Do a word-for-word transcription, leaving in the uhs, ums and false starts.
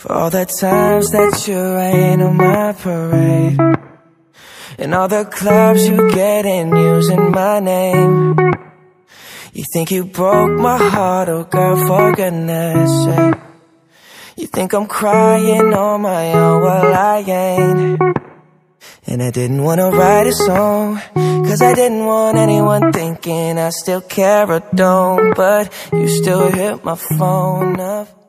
For all the times that you rain on my parade, and all the clubs you get in using my name. You think you broke my heart, oh girl, for goodness sake. You think I'm crying on my own, well I ain't. And I didn't wanna write a song, cause I didn't want anyone thinking I still care or don't. But you still hit my phone up.